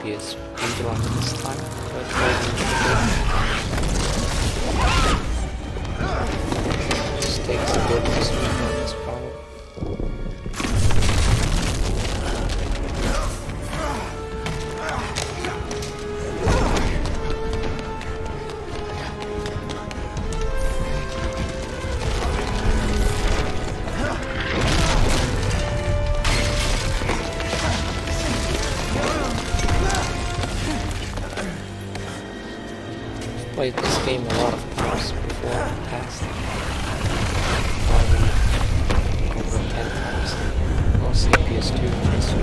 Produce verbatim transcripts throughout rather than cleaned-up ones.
P S speedrun this time, but it just takes a bit to speedrun this problem. Played this game a lot of times before in the past. Probably over ten times. Mostly P S two.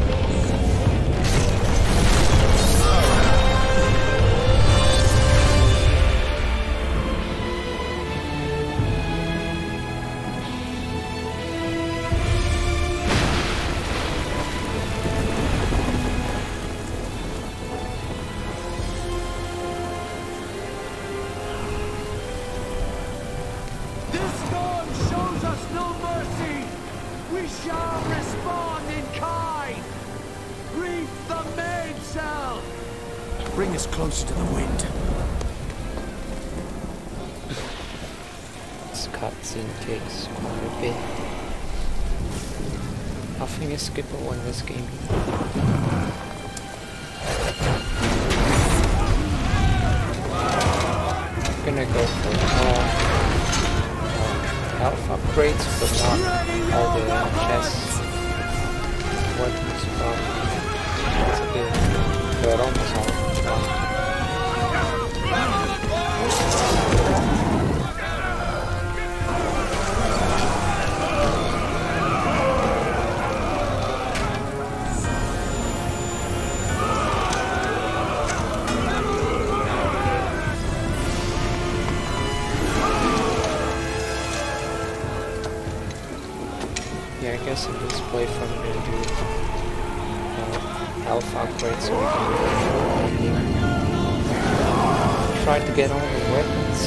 Bring us closer to the wind. This cutscene takes quite a bit. Nothing is skippable in this game. I'm gonna go for all health upgrades, but not all the chests. Weapons, probably. That's a bit, but almost all. Yeah, I guess in this playthrough I'm gonna do uh, health upgrades so we can try to get all the weapons.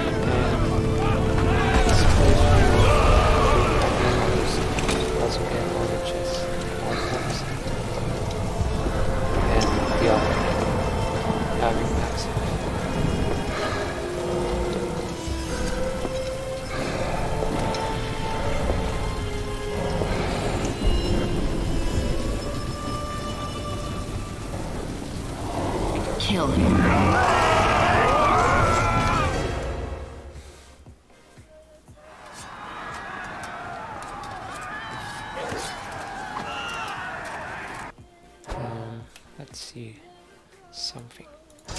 And also get all the chests, icons, and the other having max. Kill him. Let's see something.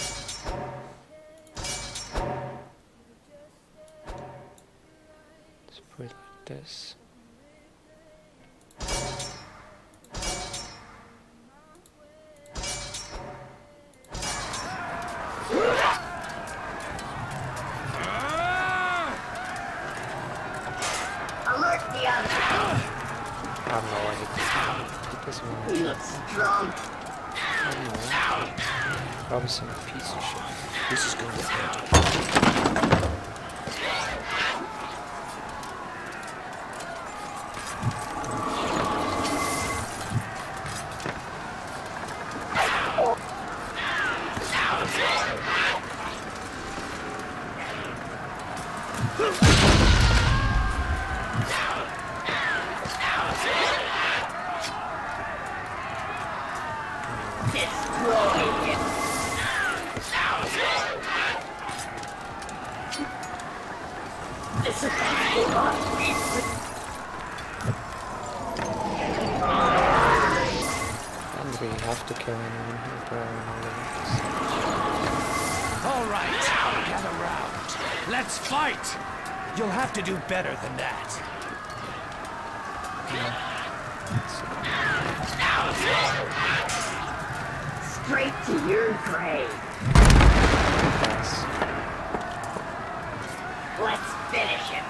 Let's put it like this. Alert the other. I don't know what it is. It doesn't want to. He looks drunk. I don't know. Probably some piece of shit. This is going to hurt. And we have to kill anyone who throwing all the weapons. All right, gather round. Let's fight. You'll have to do better than that. Straight to your grave. Yes. Let's finish him.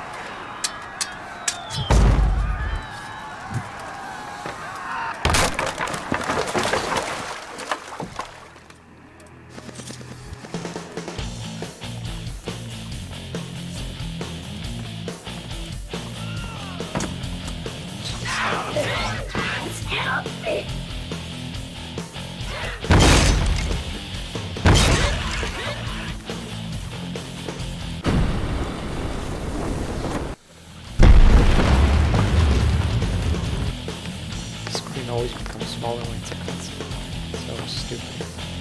smaller when it's a cutscene. So stupid.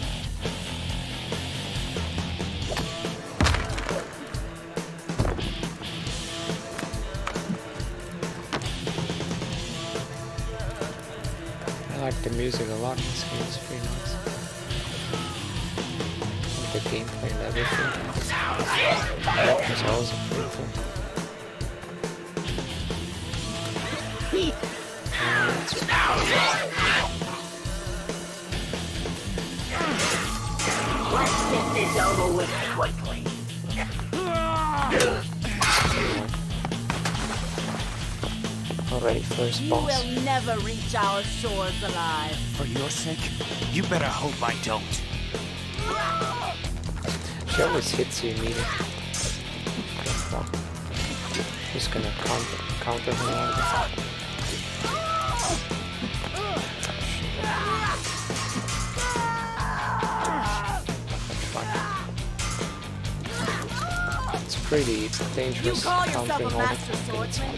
I like the music a lot in this game, it's pretty nice. And the gameplay and everything. The weapons are also pretty cool. Let's get this over with quickly. Already first You boss. will never reach our shores alive. For your sake, you better hope I don't. She always hits you immediately. Well, just gonna counter, counter her out of the It's pretty You dangerous call yourself countering a all master the swordsman?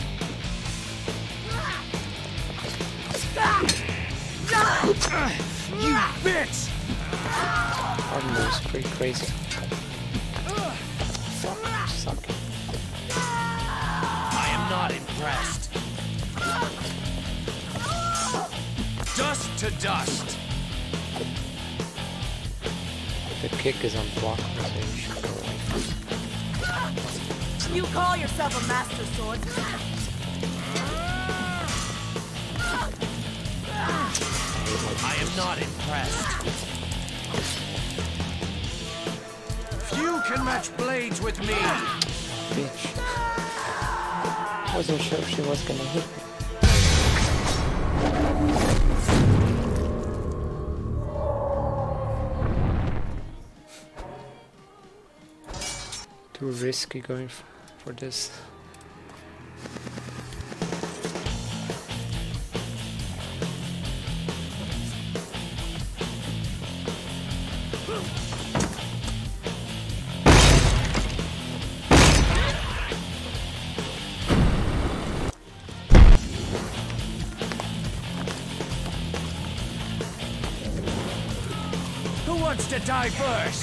You bitch! Our move's pretty crazy. Fuck, suck. I am not impressed. Dust to dust. The kick is unblockable, so you should go away from it. You call yourself a master swordsman? I am not impressed. Few can match blades with me. Bitch. Wasn't sure if she was gonna hit me. Too risky going f for this. Who wants to die first?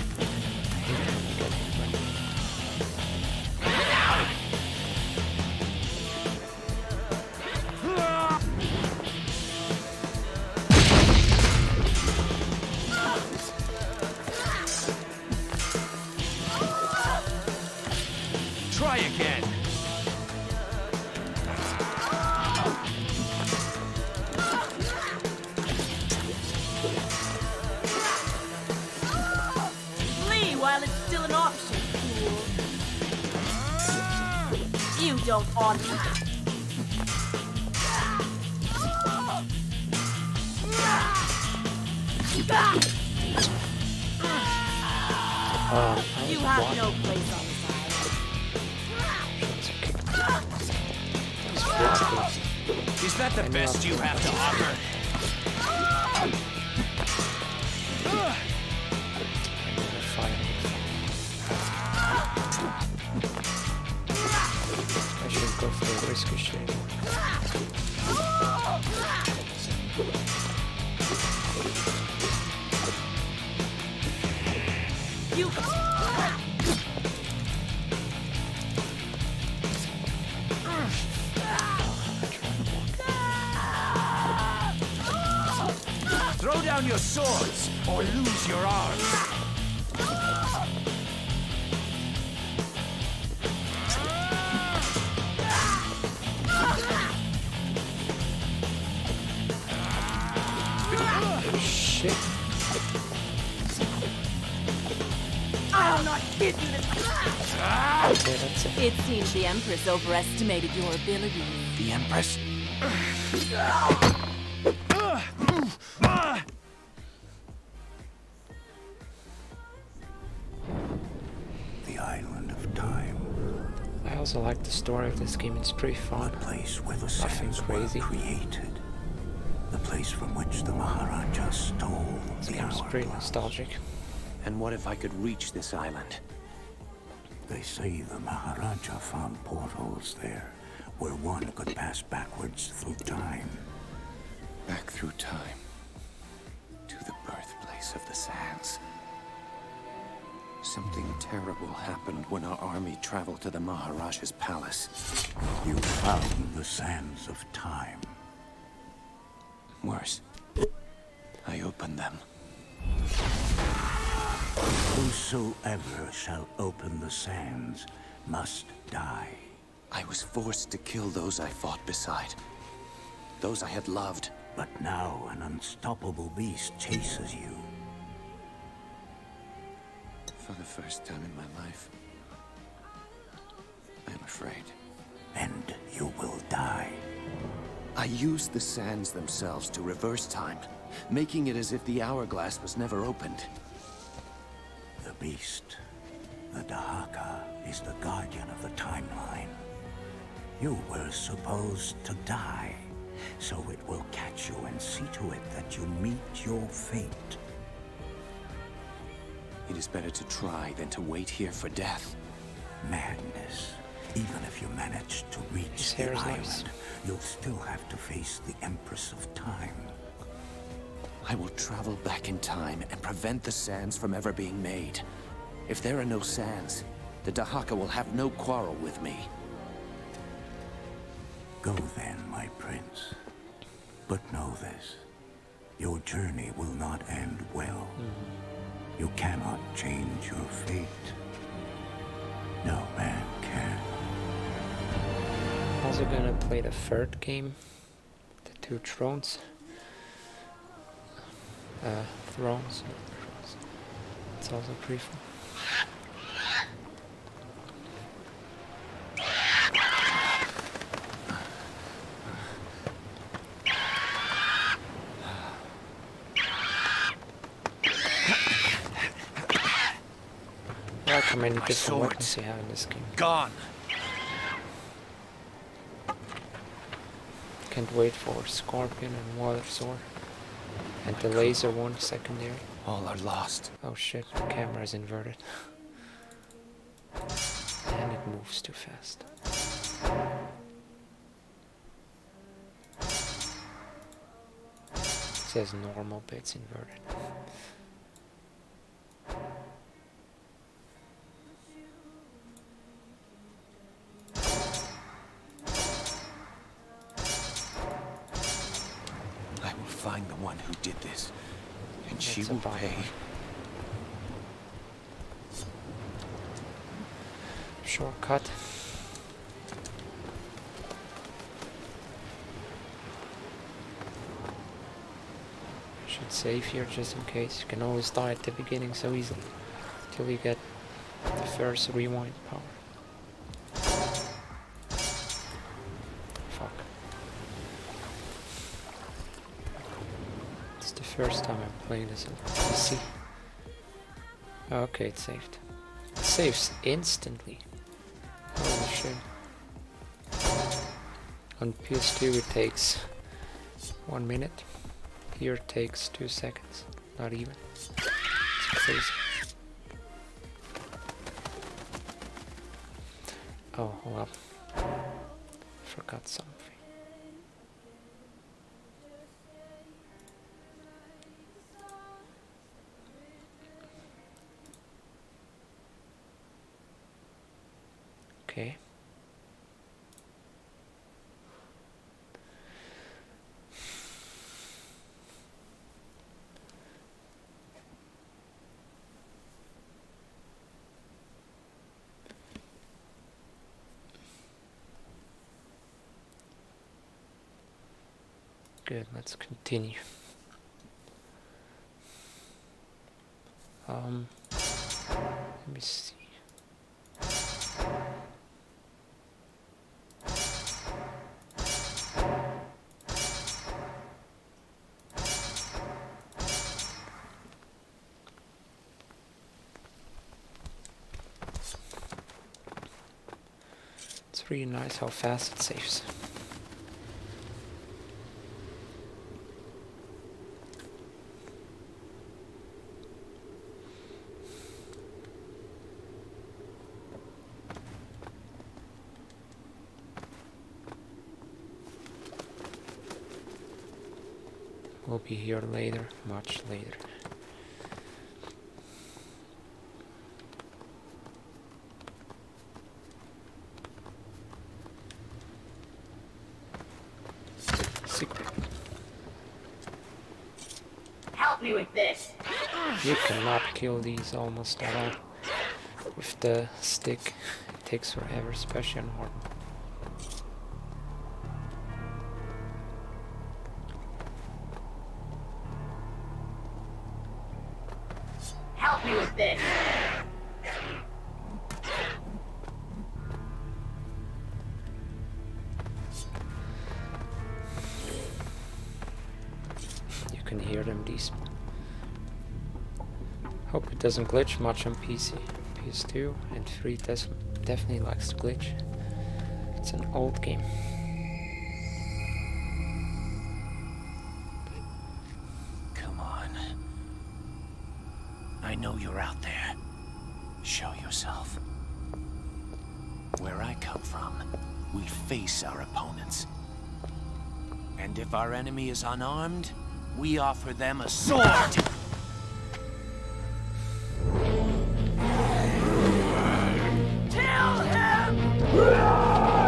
Try again. Flee while it's still an option, fool. You don't want me. Um, I You was have blocking. no place on this island. He's blocking. Is that the I know. best you have to offer? Another fire. I should go for a risky shade. You. Throw down your swords or lose your arms. Shit. I'll not give you this. Okay, that's it. It seems the Empress overestimated your abilities. The Empress? The island of time, I also like the story of this game, it's pretty a fun. place where the Nothing sands crazy. were created, the place from which the Maharaja stole This the game's pretty hourglass. nostalgic. And what if I could reach this island? They say the Maharaja found portals there, where one could pass backwards through time. Back through time, to the birthplace of the Sands. Something terrible happened when our army traveled to the Maharaja's palace. You found the sands of time. Worse, I opened them. Whosoever shall open the sands must die. I was forced to kill those I fought beside. Those I had loved. But now an unstoppable beast chases you. For the first time in my life, I'm afraid. And you will die. I used the sands themselves to reverse time, making it as if the hourglass was never opened. The beast, the Dahaka, is the guardian of the timeline. You were supposed to die, so it will catch you and see to it that you meet your fate. It is better to try than to wait here for death. Madness. Even if you manage to reach the island, nice. You'll still have to face the Empress of Time. I will travel back in time and prevent the sands from ever being made. If there are no sands, the Dahaka will have no quarrel with me. Go then, my prince. But know this. Your journey will not end well. Mm. You cannot change your fate. No man can. Also gonna play the third game, the two thrones. Uh, thrones. It's also pretty fun. How many different weapons you have in this game. Gone. Can't wait for Scorpion and Water Sword. And the laser one secondary. All are lost. Oh shit, the camera is inverted. And it moves too fast. It says normal, but it's inverted. Find the one who did this, and she That's will pay. Shortcut. Should save here just in case. You can always die at the beginning so easily till you get the first rewind power. First time I'm playing this on P C. Okay, it's saved. It saves instantly. Holy shit. On P S two it takes one minute. Here it takes two seconds. Not even. It's crazy. Oh, well. Forgot something. Okay. Good, let's continue. Um, let me see. It's really nice how fast it saves. will be here later, much later. Secret. Help me with this. You cannot kill these almost at all with the stick. It takes forever, especially on hard. Help me with this. You can hear them, these. Hope it doesn't glitch much on P C. P S two and three does definitely likes to glitch. It's an old game. Come on. I know you're out there. Show yourself. Where I come from, we face our opponents. And if our enemy is unarmed, we offer them a sword! Kill him!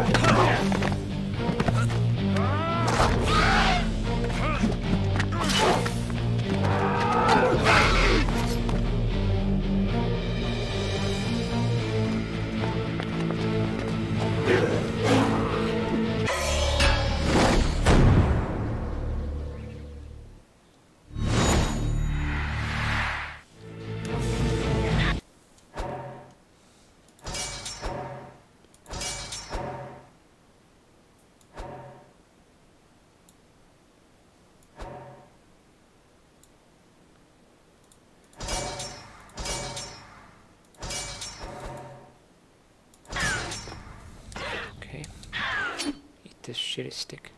This shitty stick.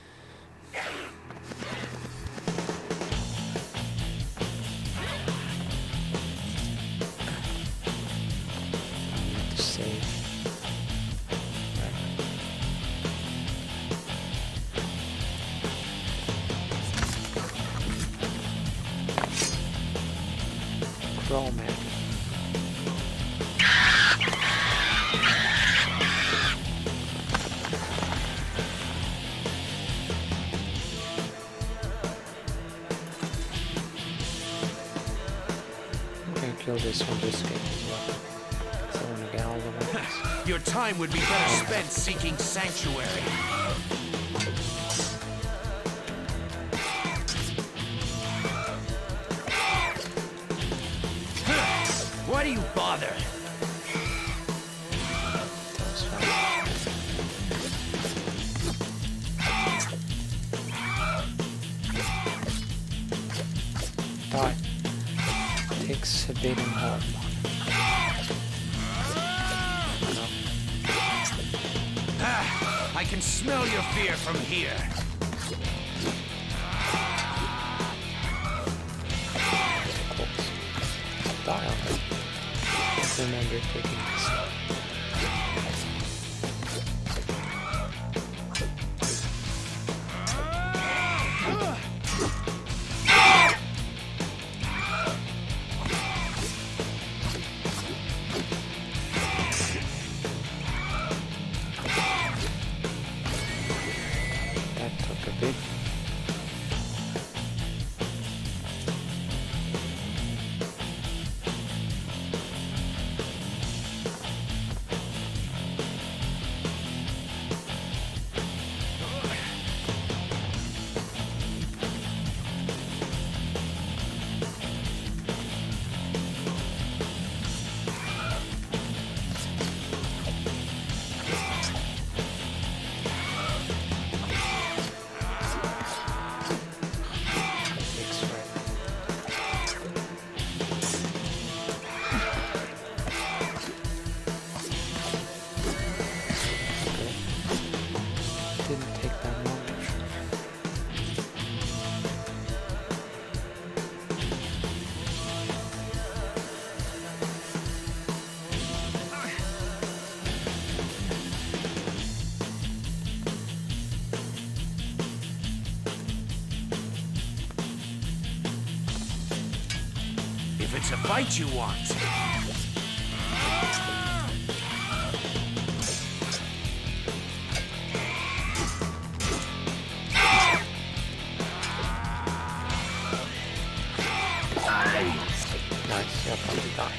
I need to save. Crawl map. Kill this one just get as well. So I'm gonna get all the weapons. Your time would be better spent seeking sanctuary. Why do you bother? That was fun. Die. Takes a bit and hard. Ah, I can smell your fear from here. Die already. I remember taking this. It's a fight you want. Nice, you'll probably die.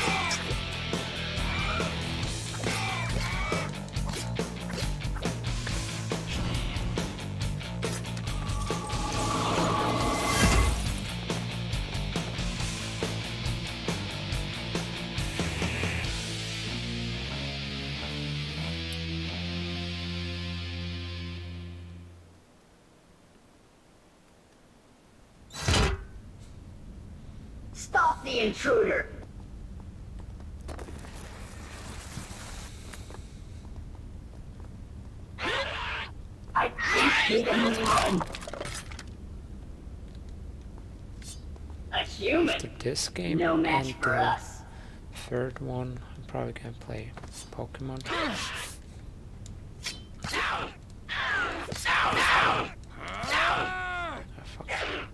Stop the intruder! I think we can move on. A human? To this game No match and for the us. third one, I'm probably gonna play Pokemon. Ah, fuck.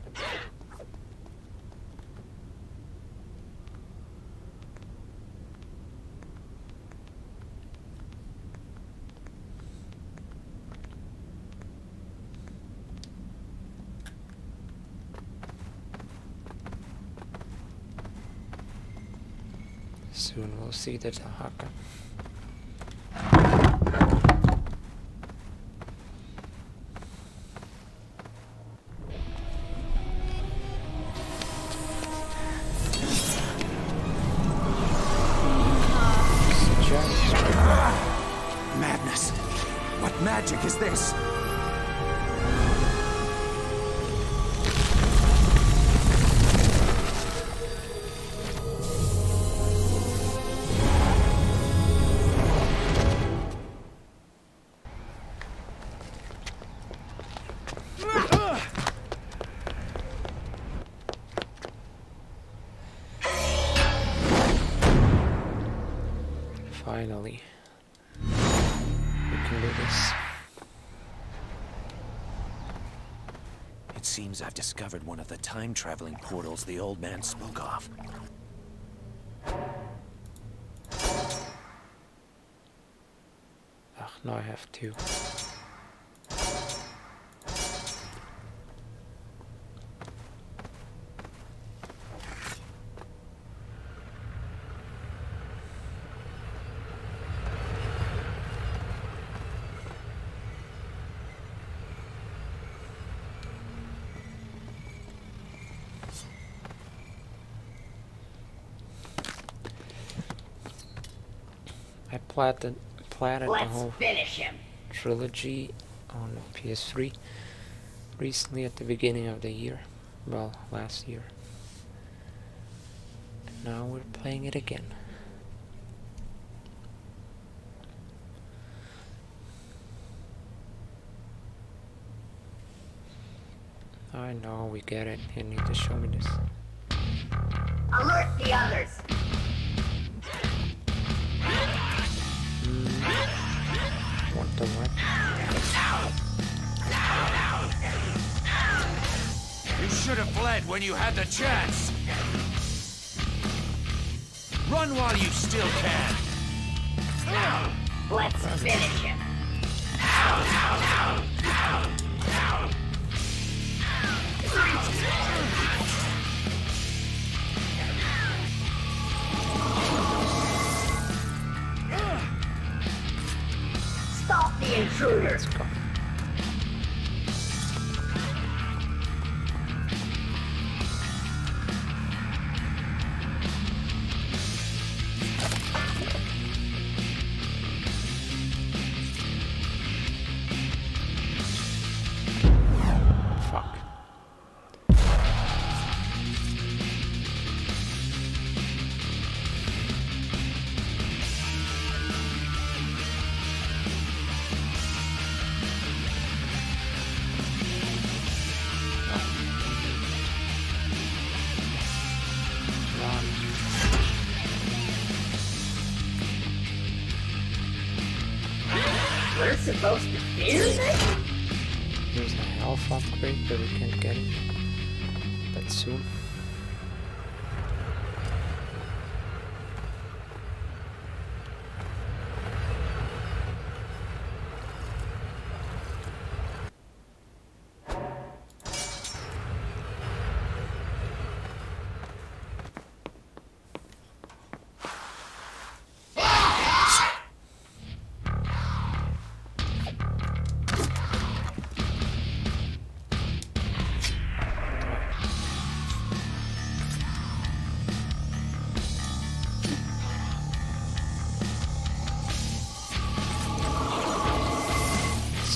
Soon we'll see the Dahaka. Madness! What magic is this? Finally, we can do this. It seems I've discovered one of the time-traveling portals the old man spoke of. Ugh, now I have two. I platted, platted the Let's whole finish him. trilogy on P S three recently at the beginning of the year. Well, last year. And now we're playing it again. I know, we get it. You need to show me this. Alert the others. What the what? You should have fled when you had the chance. Run while you still can. Let's finish him. Stop the intruder. Let's go. Fuck. We're supposed to fear this? Here's a health upgrade, but we can't get it that soon.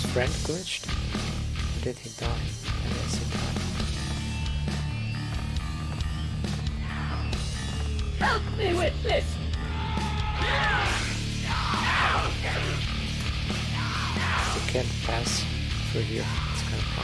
friend glitched? Or did he die? I guess he died. Help me with this! You can't pass through here. It's kind of fun.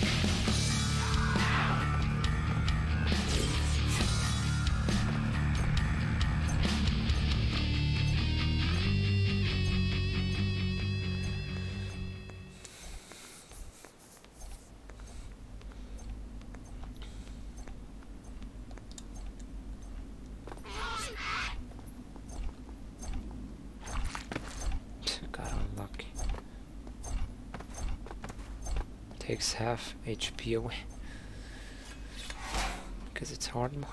Got unlucky. Takes half H P away because it's hard mode.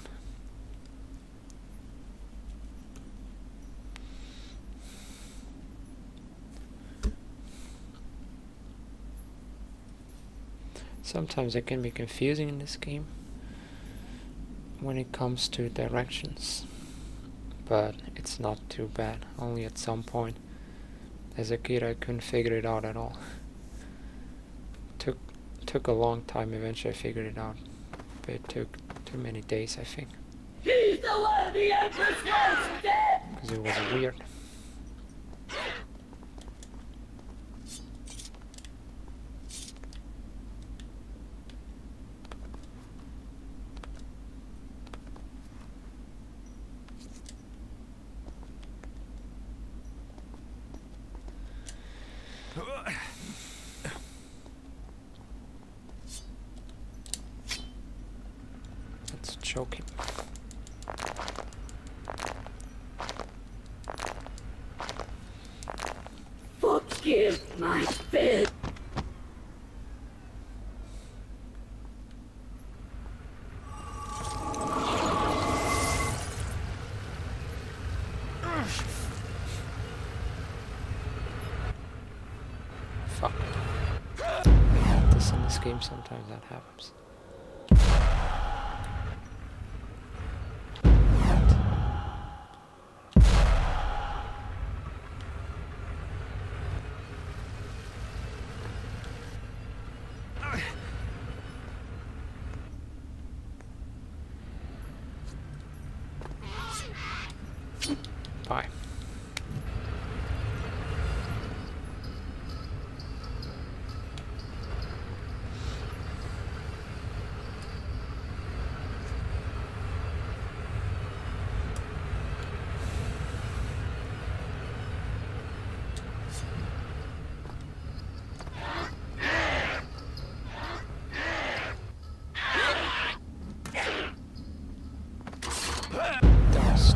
Sometimes it can be confusing in this game when it comes to directions, but it's not too bad. Only at some point. As a kid, I couldn't figure it out at all. Took took a long time. Eventually, I figured it out, but it took too many days, I think. He's the one the Empress wants dead! Because it was weird. Let's choke him. Forgive my bed. Fuck. I have this in this game, sometimes that happens. Bye. Dust.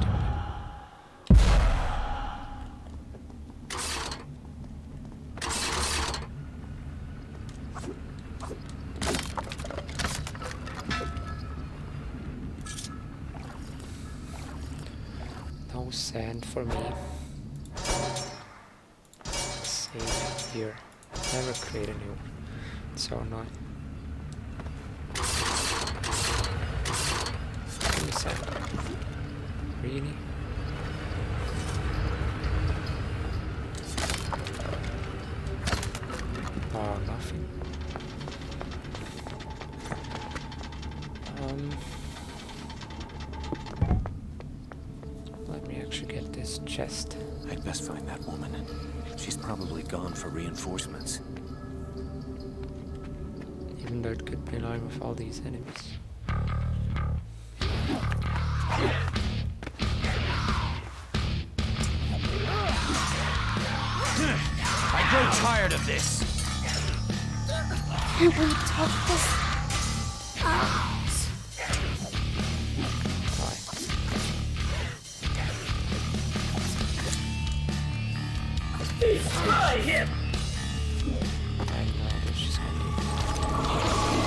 No sand for me. Save here. Never create a new one. It's so annoying. Give me sand. Really? Oh, nothing. Um, let me actually get this chest. I'd best find that woman. She's probably gone for reinforcements. Even though it could be aligned with all these enemies. I grow tired of this. Can we talk this out? Destroy him! I know what she's gonna do.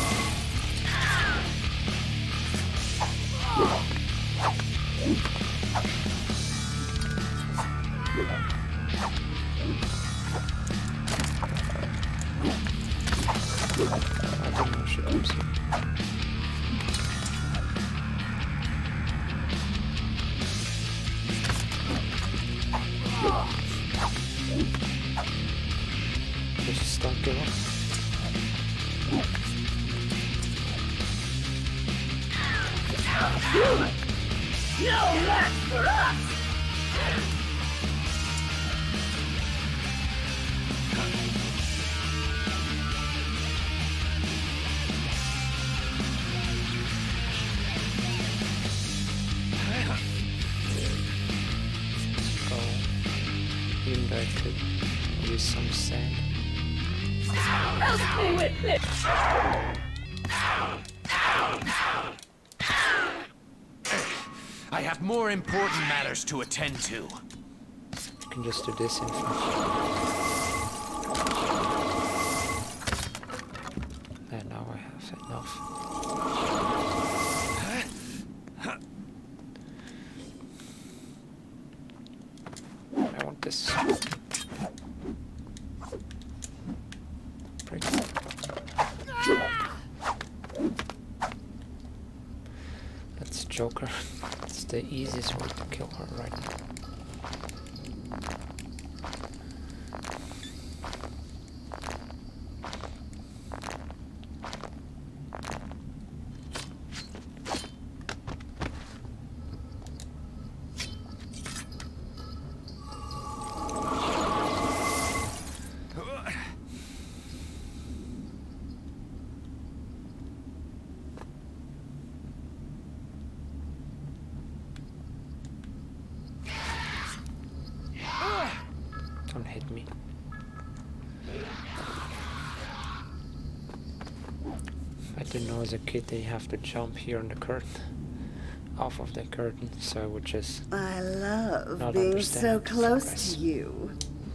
I don't know she comes here. There's a stun. give up. No match for us! Go. Even though I could use some sand. Help me with this! I have more important matters to attend to. I can just do this in front. And now I have enough. I want this. Prick. That's Joker. It's the easiest way to kill her right now. Don't hit me. I didn't know as a kid that you have to jump here on the curtain, off of the curtain, so I would just I love not being understand so the close surprise. to you.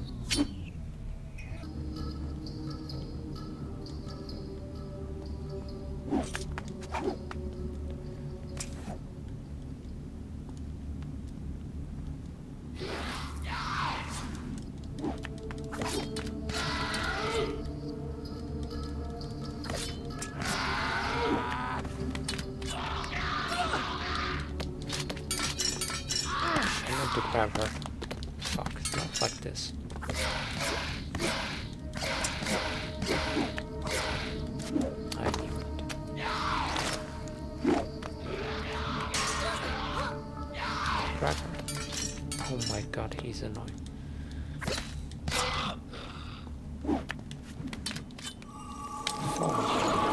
I want to grab her. Fuck, not like this. I knew it. Grab her. Oh my god, he's annoying. Fall.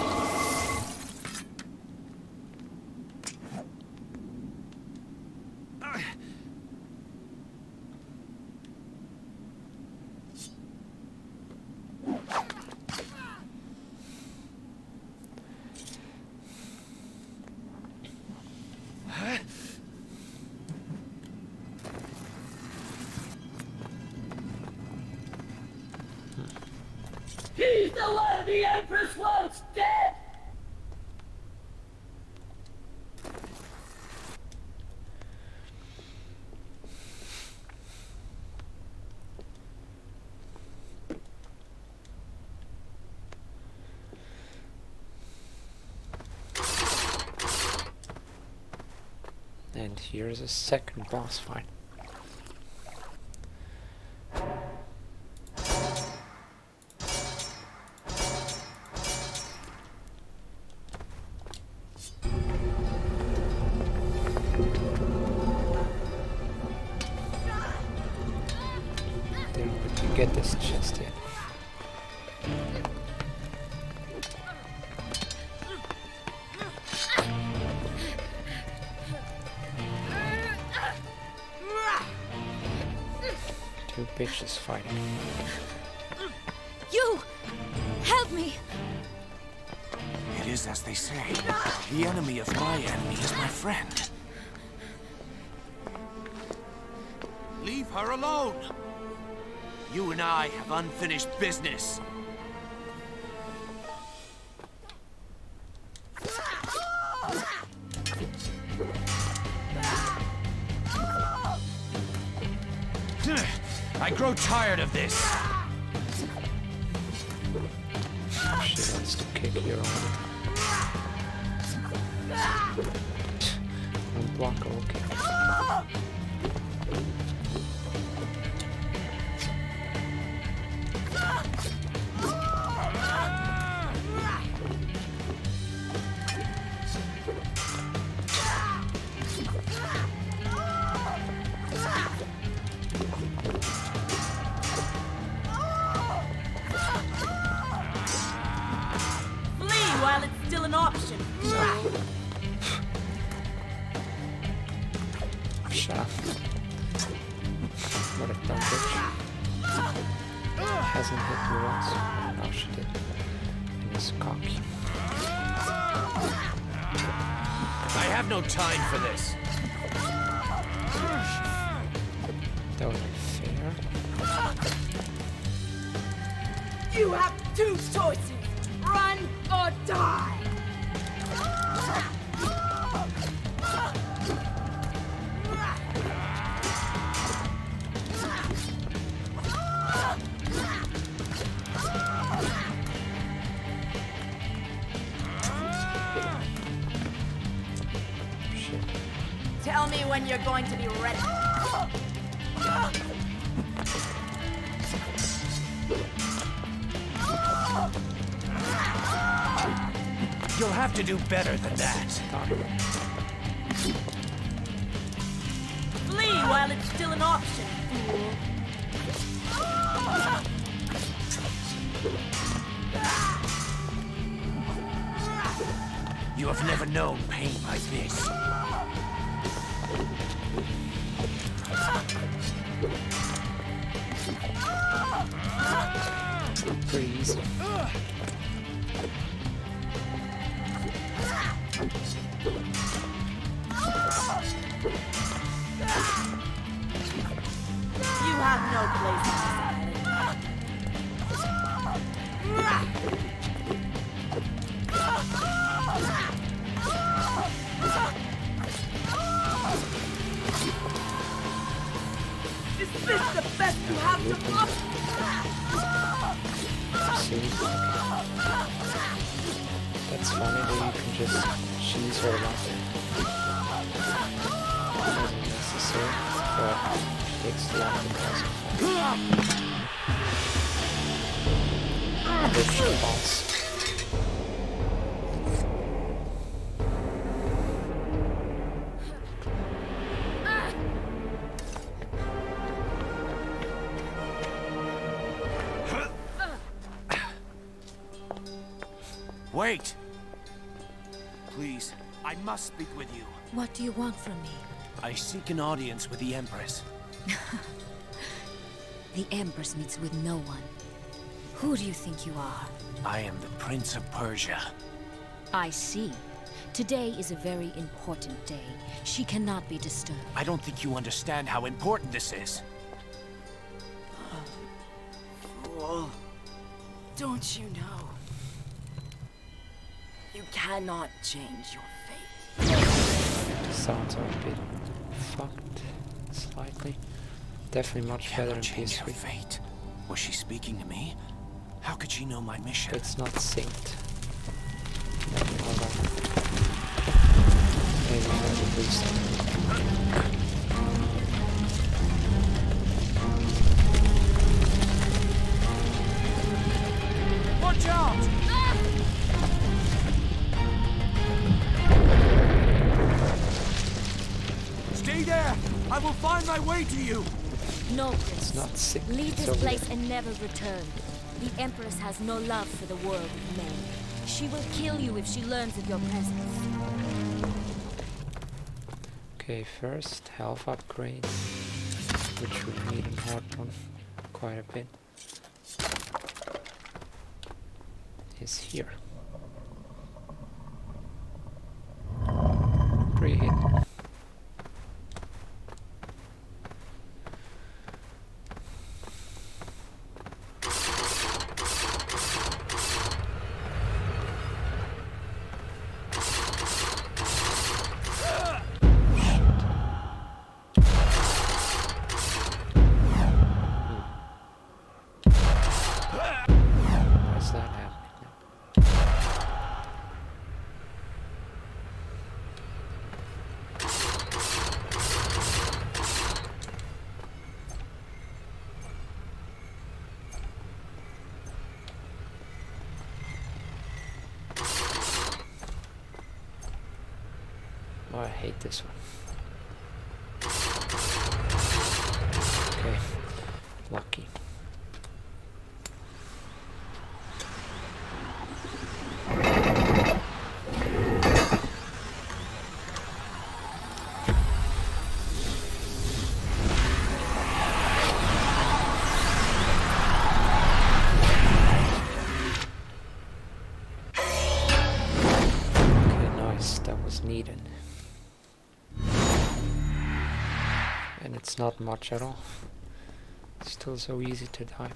He's the one the Empress wants dead! And here's a second boss fight. Didn't really get this chest yet. Two bitches fighting. You! Help me! It is as they say. The enemy of my enemy is my friend. Leave her alone! You and I have unfinished business. I grow tired of this. She wants to kick your own. One block, okay. hasn't hit you once. Oh, she did. And he's cocky. I have no time for this. That wasn't fair. You have two choices. Run or die. Shit. Tell me when you're going to be ready. You'll have to do better than that. Flee while it's still an option, fool. You have never known pain like this. Pretty easy. You have no place in society. Is this the best you have to offer? See? That's funny that you can just cheese her like that. Wasn't necessary, but she takes the long and doesn't. Which falls. Wait! Please, I must speak with you. What do you want from me? I seek an audience with the Empress. The Empress meets with no one. Who do you think you are? I am the Prince of Persia. I see. Today is a very important day. She cannot be disturbed. I don't think you understand how important this is. Fool. Don't you know? You cannot change your fate. Sounds are a bit fucked, slightly. Definitely much better than P S Change her three. fate. Was she speaking to me? How could she know my mission? It's not synced. Maybe, hold on. Maybe I will restart. Watch out! Stay there! I will find my way to you! No, It's Prince. not synced. Leave it's this over place there. and never return. The Empress has no love for the world of men. She will kill you if she learns of your presence. Okay, first health upgrade, which we need in Heartburn quite a bit, is here. Pre-hit. Why's that happening now? Oh, I hate this one. Okay, lucky. It's not much at all. It's still so easy to die.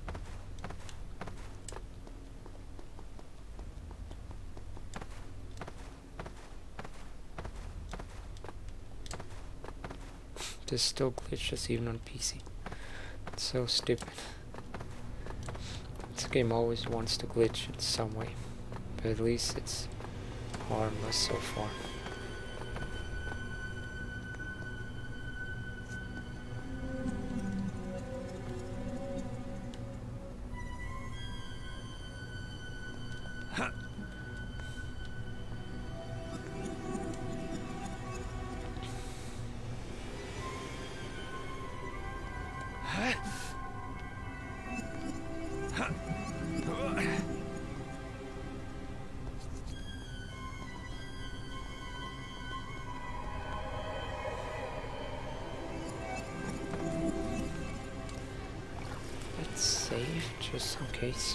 This still glitches even on P C. It's so stupid. This game always wants to glitch in some way, but at least it's harmless so far. Let's save just in case.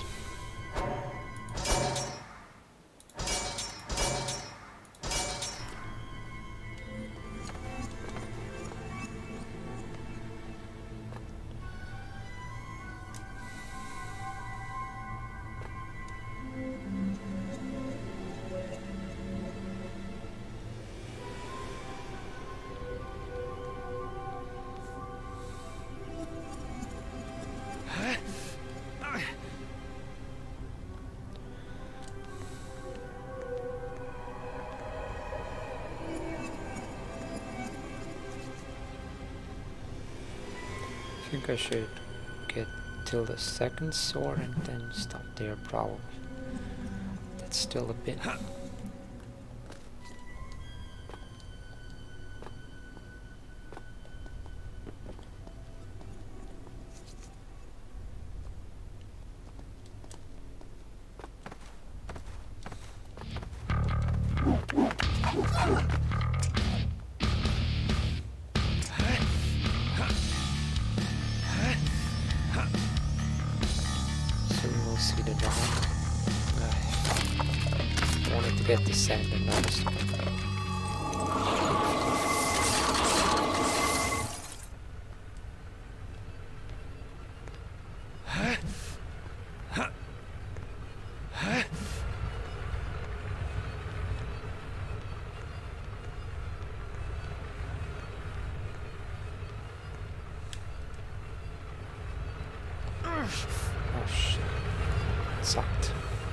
I think I should get till the second sword and then stop there probably. That's still a bit. See the dog. I wanted to get the sand and noticed. Oh shit. Sucked.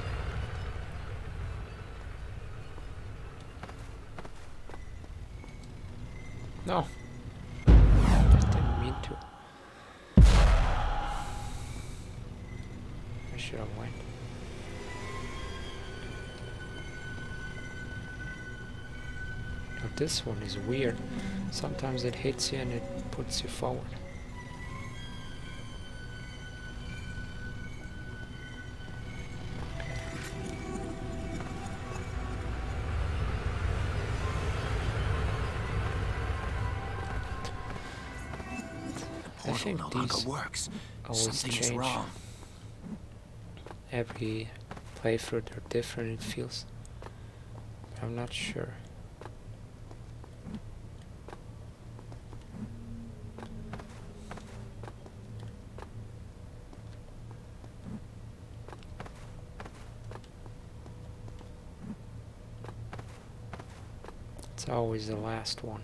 No. Just didn't mean to. I should have went. Now this one is weird. Sometimes it hits you and it puts you forward. I think no these longer works. always Something change. is wrong. Every playthrough they're different, it feels. But I'm not sure. It's always the last one.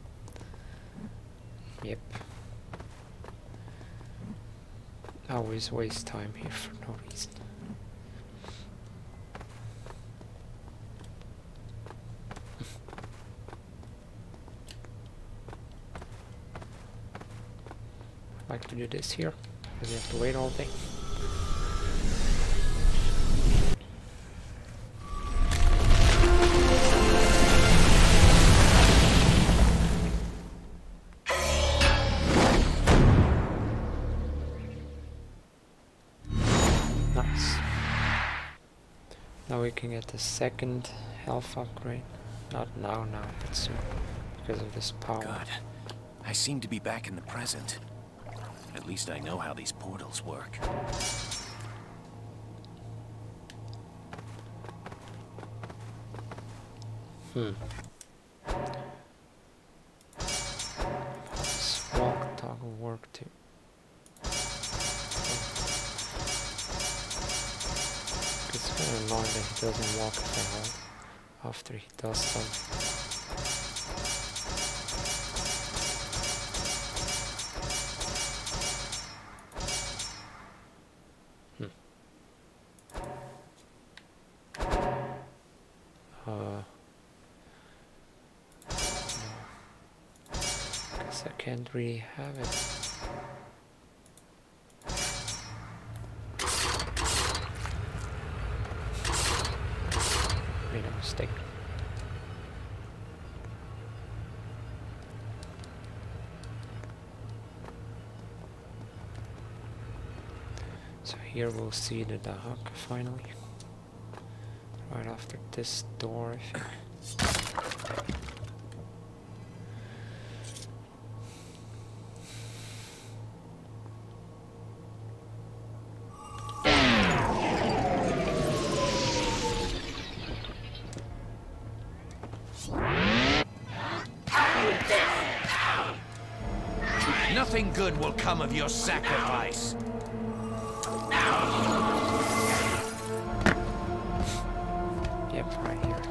Yep. I always waste time here for no reason. I like to do this here, because you have to wait all day. Nice. Now we can get the second health upgrade. Not now, now, but soon. Because of this power. Good. I seem to be back in the present. At least I know how these portals work. Hmm. Swap. work too. It's kind of annoying that he doesn't walk at all after he does something. I can't really have it. Made a mistake. So here we'll see the Dahaka finally. Right after this door, I think. Nothing good will come of your sacrifice. Yep, right here.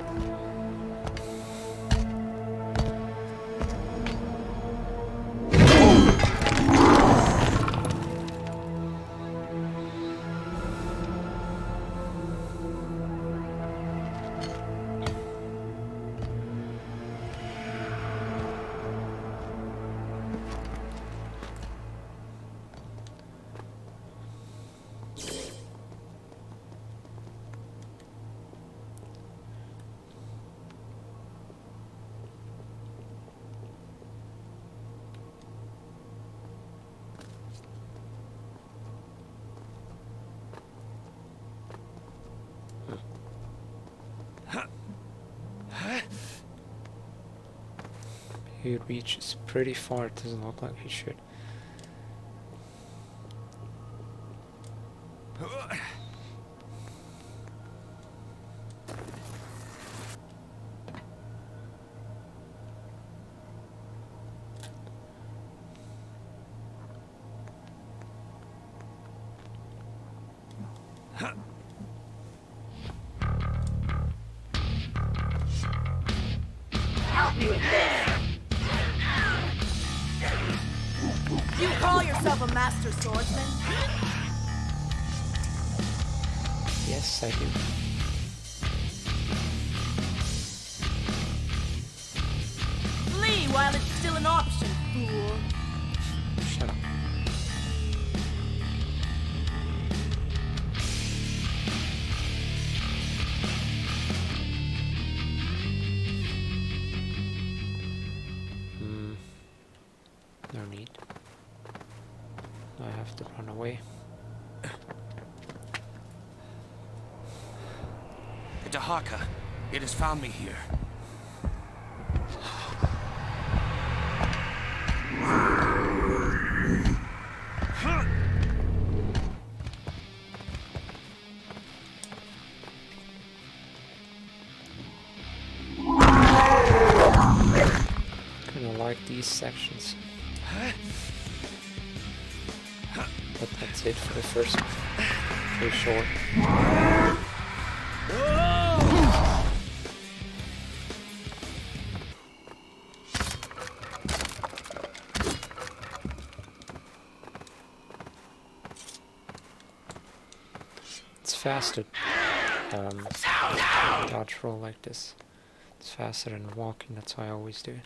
He reaches pretty far, it doesn't look like he should. Help me with this. You call yourself a master swordsman? Yes, I do. Flee while it's still an option, fool. Shut up. Hmm. No need. I have to run away. The Dahaka, it has found me here. Kinda like these sections. But that's it for the first one. Pretty short. It's faster. Um, dodge roll like this. It's faster than walking, that's why I always do it.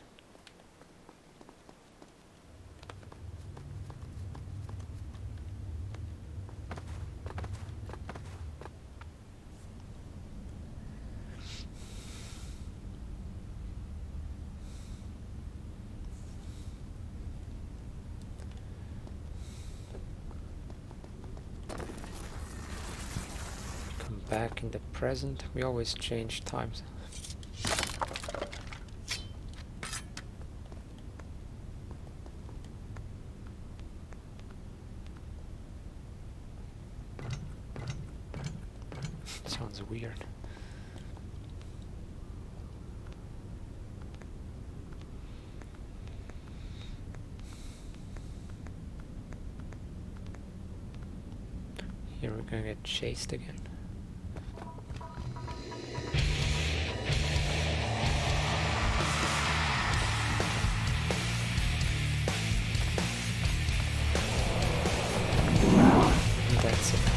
Back in the present, we always change times. Sounds weird. Here we're gonna get chased again. And that's it.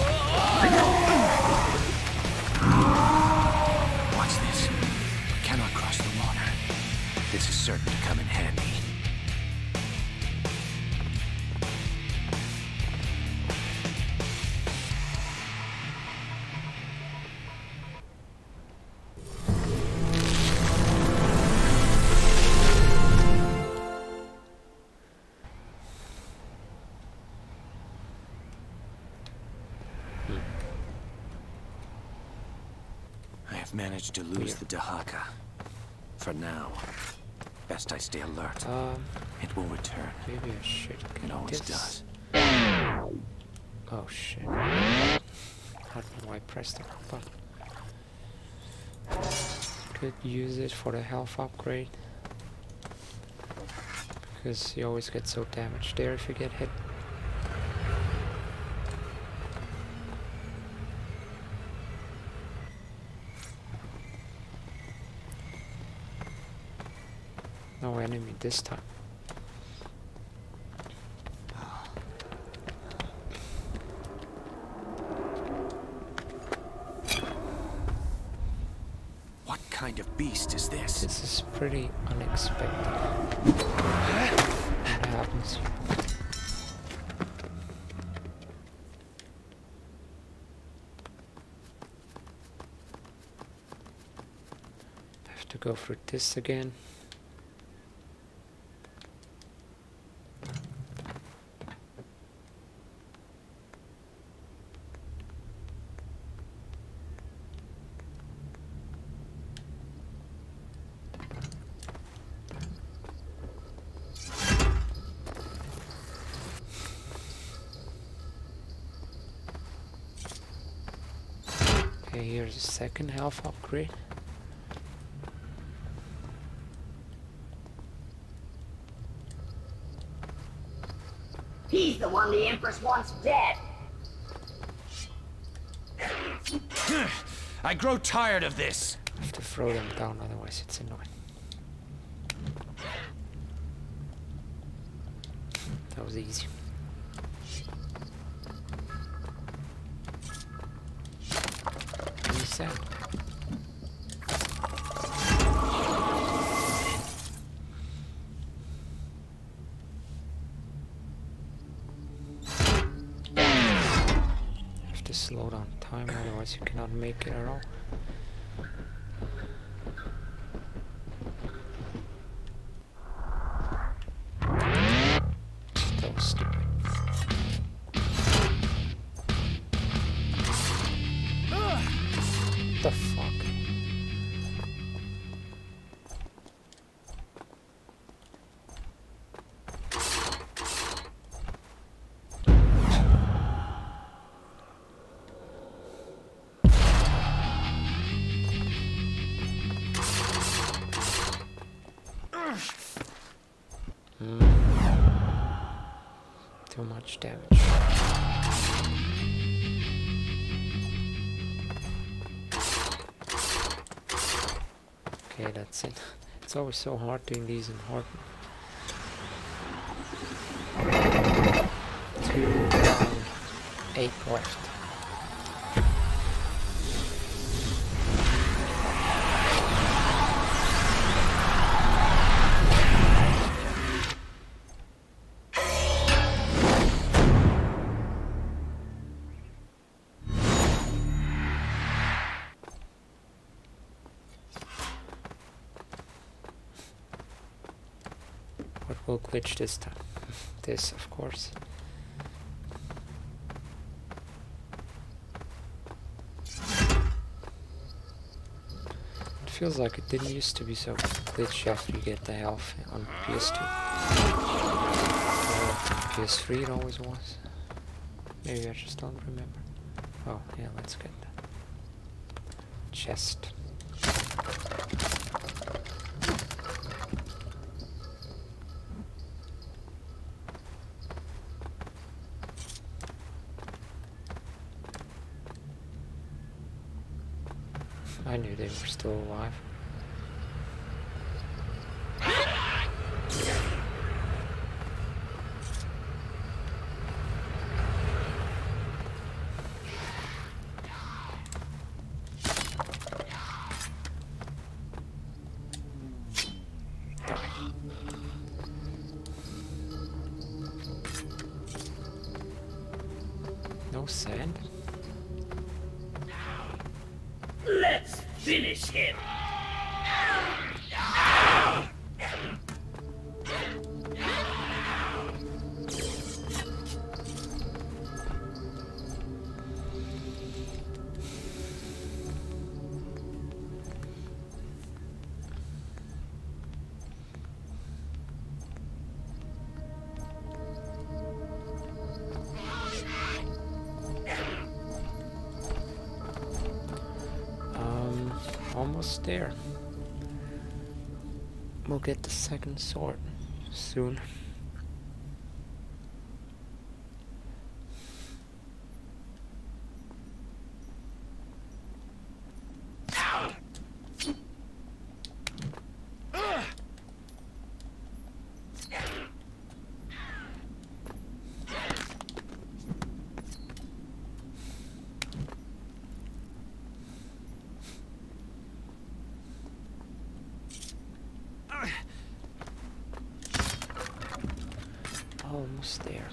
What's this? Cannot cross the water. This is certain to come in handy. Managed to lose the Dahaka. For now. Best I stay alert. Um, it will return. Maybe I should get It always this. does. Oh shit. I don't know why I pressed the wrong button. Could use it for the health upgrade. Because you always get so damaged there if you get hit. No enemy this time. What kind of beast is this? This is pretty unexpected. What happens here? I have to go for this again. Okay, here's a second health upgrade. He's the one the Empress wants dead. I grow tired of this. I have to throw them down, otherwise it's annoying. That was easy. Reset. Have to slow down time, otherwise you cannot make it at all. That was stupid. The fuck? Hmm. Too much damage. Okay, that's it. It's always so hard doing these in hard. Two down, eight left. What will glitch this time? This, of course. It feels like it didn't used to be so glitchy after you get the health on P S two. Uh, P S three it always was. Maybe I just don't remember. Oh, yeah, let's get that. Chest. I knew they were still alive. No sand? Let's finish him. Almost there. We'll get the second sword soon. Almost there.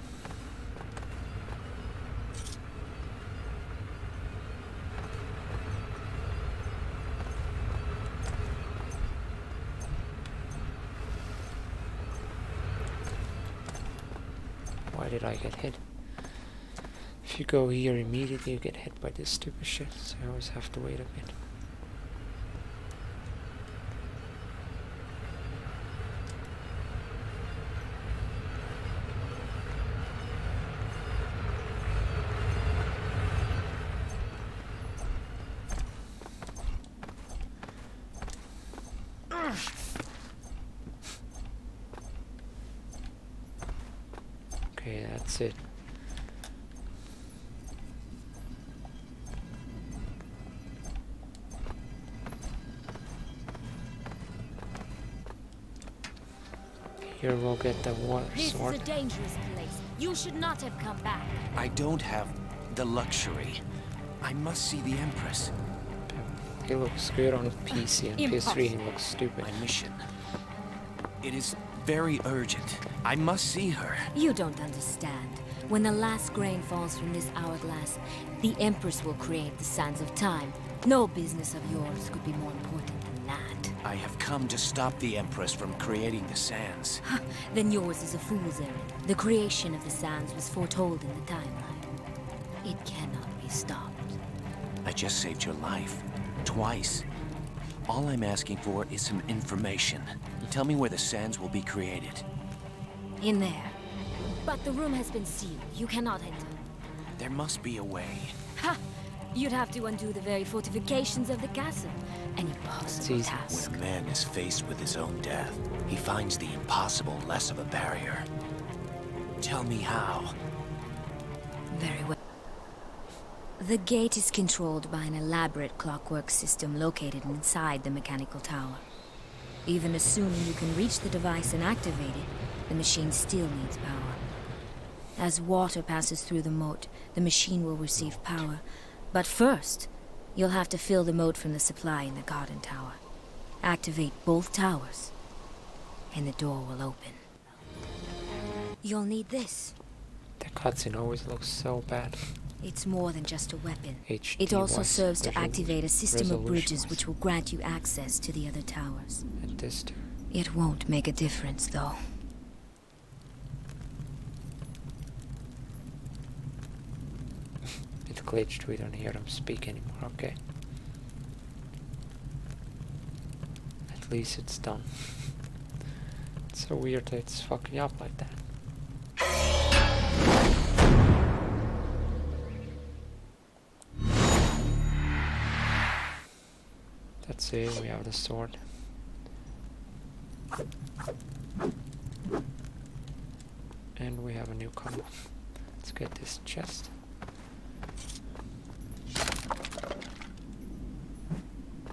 Why did I get hit? If you go here immediately you get hit by this stupid shit, so I always have to wait a bit. Okay, that's it. Here we'll get the water This sword. is a dangerous place. You should not have come back. I don't have the luxury. I must see the Empress. He looks good on P C and P S three he looks stupid. My mission. It is very urgent. I must see her. You don't understand. When the last grain falls from this hourglass, the Empress will create the sands of time. No business of yours could be more important than that. I have come to stop the Empress from creating the sands. Then yours is a fool's errand. The creation of the sands was foretold in the timeline. It cannot be stopped. I just saved your life. Twice. All I'm asking for is some information. Tell me where the sands will be created. In there. But the room has been sealed. You cannot enter. There must be a way. Ha! You'd have to undo the very fortifications of the castle. An impossible easy. task. When a man is faced with his own death, he finds the impossible less of a barrier. Tell me how. Very well. The gate is controlled by an elaborate clockwork system located inside the mechanical tower. Even assuming you can reach the device and activate it, the machine still needs power. As water passes through the moat, the machine will receive power. But first, you'll have to fill the moat from the supply in the garden tower. Activate both towers, and the door will open. You'll need this. The cutscene always looks so bad. It's more than just a weapon. H D It also wise serves to visual- activate a system of bridges resolution-wise. which will grant you access to the other towers. And this too. It won't make a difference, though. It glitched, we don't hear them speak anymore, okay. At least it's done. It's so weird that it's fucking up like that. That's it, we have the sword. And we have a new combo. Let's get this chest.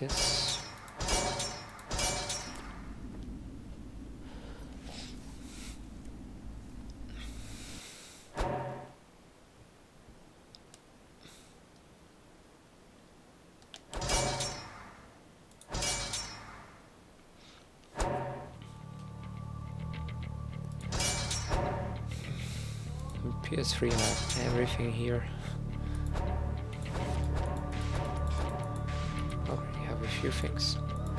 this. P S three have everything here. Oh, you have a few things.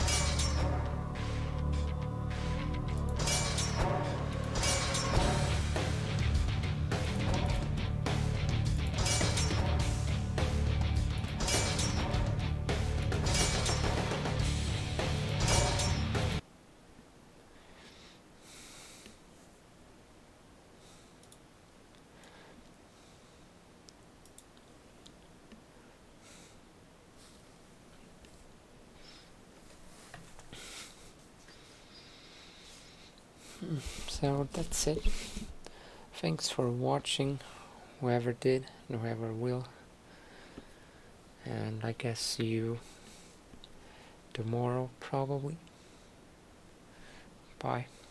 So that's it. Thanks for watching, whoever did and whoever will. And I guess see you tomorrow probably. Bye.